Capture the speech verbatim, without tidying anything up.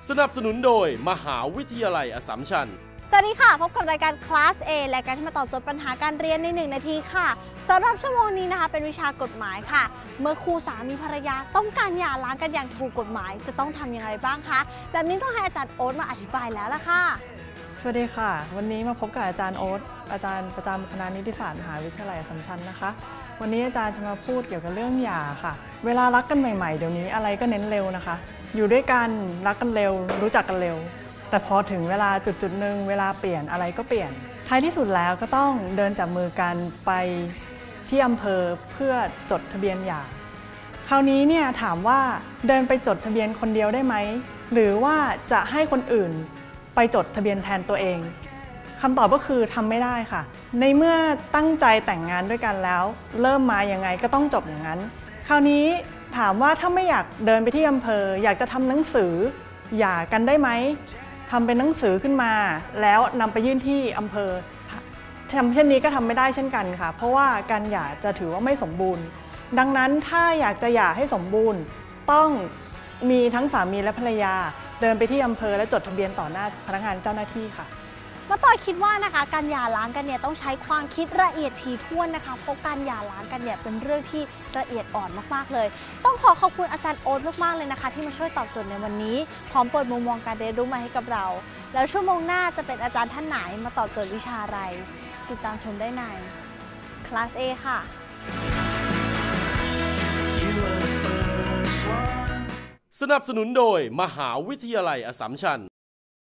สนับสนุนโดยมหาวิทยาลัยอัสสัมชัญสวัสดีค่ะพบกับรายการ Class A รายการที่มาตอบโจทย์ปัญหาการเรียนในหนึ่งนาทีค่ะสำหรับชั่วโมงนี้นะคะเป็นวิชากฎหมายค่ะเมื่อคู่สามีภรรยาต้องการหย่าร้างกันอย่างถูกกฎหมายจะต้องทำอย่างไรบ้างคะแบบนี้ต้องให้อาจารย์โอ๊ตมาอธิบายแล้วล่ะค่ะสวัสดีค่ะวันนี้มาพบกับอาจารย์โอ๊ตอาจารย์ประจำคณะนิติศาสตร์มหาวิทยาลัยอัสสัมชัญนะคะวันนี้อาจารย์จะมาพูดเกี่ยวกับเรื่องหย่าค่ะเวลารักกันใหม่ๆเดี๋ยวนี้อะไรก็เน้นเร็วนะคะอยู่ด้วยกันรักกันเร็วรู้จักกันเร็วแต่พอถึงเวลาจุดจุดหนึ่งเวลาเปลี่ยนอะไรก็เปลี่ยนท้ายที่สุดแล้วก็ต้องเดินจับมือกันไปที่อำเภอเพื่อจดทะเบียนหย่าคราวนี้เนี่ยถามว่าเดินไปจดทะเบียนคนเดียวได้ไหมหรือว่าจะให้คนอื่นไปจดทะเบียนแทนตัวเองคำตอบก็คือทำไม่ได้ค่ะในเมื่อตั้งใจแต่งงานด้วยกันแล้วเริ่มมาอย่างไงก็ต้องจบอย่างนั้นคราวนี้ถามว่าถ้าไม่อยากเดินไปที่อำเภออยากจะทำหนังสือหย่ากันได้ไหมทำเป็นหนังสือขึ้นมาแล้วนำไปยื่นที่อำเภอทำเช่นนี้ก็ทำไม่ได้เช่นกันค่ะเพราะว่าการหย่าจะถือว่าไม่สมบูรณ์ดังนั้นถ้าอยากจะหย่าให้สมบูรณ์ต้องมีทั้งสามีและภรรยาเดินไปที่อำเภอและจดทะเบียนต่อหน้าพนักงานเจ้าหน้าที่ค่ะมาต่อยคิดว่านะคะการหย่าร้างกันเนี่ยต้องใช้ความคิดละเอียดถี่ถ้วนนะคะเพราะการหย่าร้างกันเนี่ยเป็นเรื่องที่ละเอียดอ่อนมากๆเลยต้องขอขอบคุณอาจารย์โอ๊ตมากๆเลยนะคะที่มาช่วยตอบโจทย์ในวันนี้พร้อมเปิดมุมมองการเรียนรู้มาให้กับเราแล้วชั่วโมงหน้าจะเป็นอาจารย์ท่านไหนมาตอบโจทย์วิชาอะไรติดตามชมได้ใน Class A ค่ะสนับสนุนโดยมหาวิทยาลัยอัสสัมชัญ